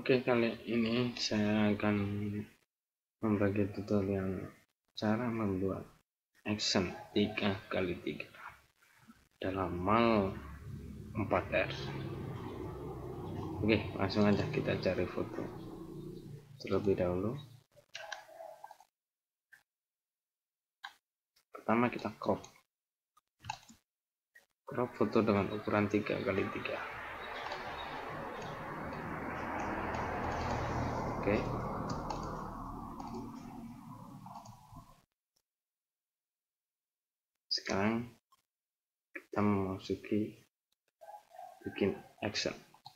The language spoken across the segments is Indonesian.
Oke, kali ini saya akan membagi tutorial cara membuat action 3x3 dalam mal 4R. Oke, langsung aja kita cari foto terlebih dahulu. Pertama kita crop foto dengan ukuran 3x3. Oke, sekarang kita memasuki bikin action.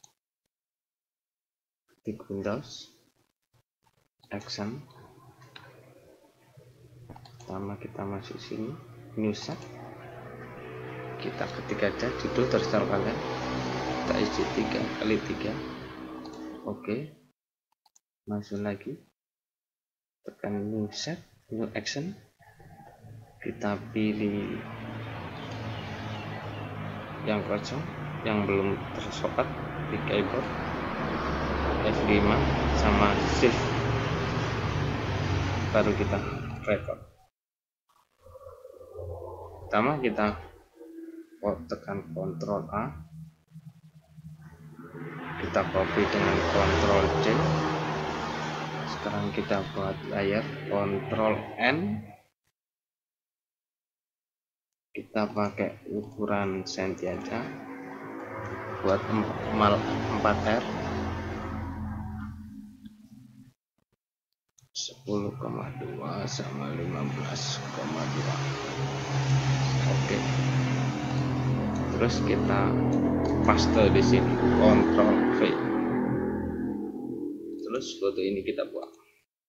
Ketik Windows, action. Pertama kita masuk sini, new set. Kita ketik aja judul terserah kalian. Kita isi 3x3. Oke, masuk lagi, tekan new set, new action. Kita pilih yang kosong, yang belum tersokat di keyboard, F5 sama shift, baru kita record. Pertama kita tekan Ctrl A, kita copy dengan Ctrl C. Sekarang kita buat layar, Ctrl N. Kita pakai ukuran senti aja buat mal 4R 10,2 sama 15,2. Oke, terus kita paste di sini, Ctrl V. Terus foto ini kita buang.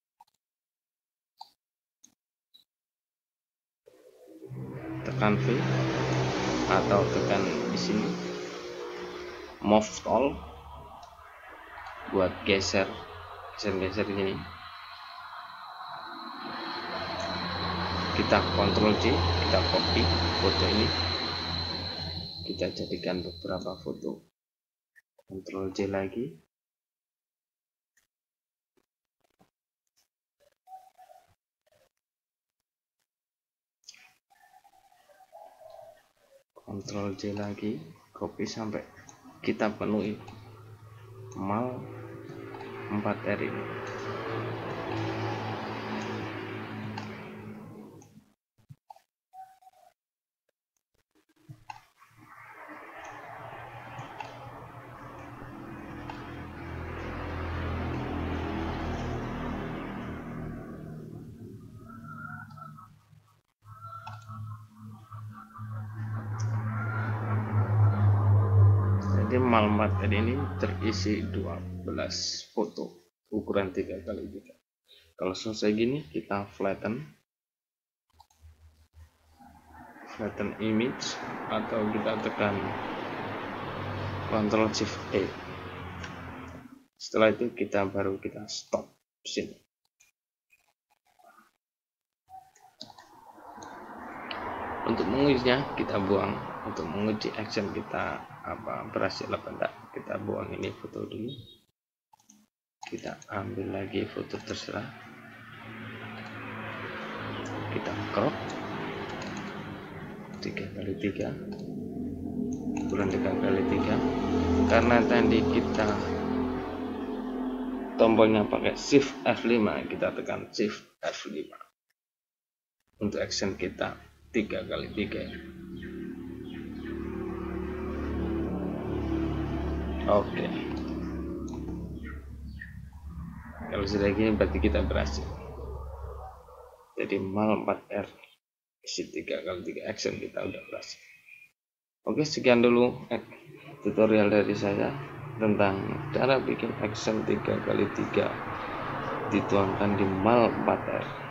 Tekan V atau tekan di sini move tool buat geser ini. Kita Ctrl J, kita copy foto ini, kita jadikan beberapa foto. Ctrl J lagi, Ctrl J lagi, copy sampai kita penuhi mal 4R ini. Jadi mal 4R ini terisi 12 foto ukuran 3x3. Kalau selesai gini kita flatten image atau kita tekan Ctrl Shift A. Setelah itu kita stop sini. Untuk mengujinya kita buang. Untuk menguji action kita berhasil apa enggak, kita buang ini foto dulu. Kita ambil lagi foto terserah. Kita crop 3x3, ukuran 3x3. Karena tadi kita tombolnya pakai Shift F5, kita tekan Shift F5 untuk action kita 3x3. Oke, kalau sudah gini berarti kita berhasil. Jadi mal 4R isi 3x3 action kita udah berhasil. Oke, sekian dulu tutorial dari saya tentang cara bikin action 3x3 dituangkan di mal 4R.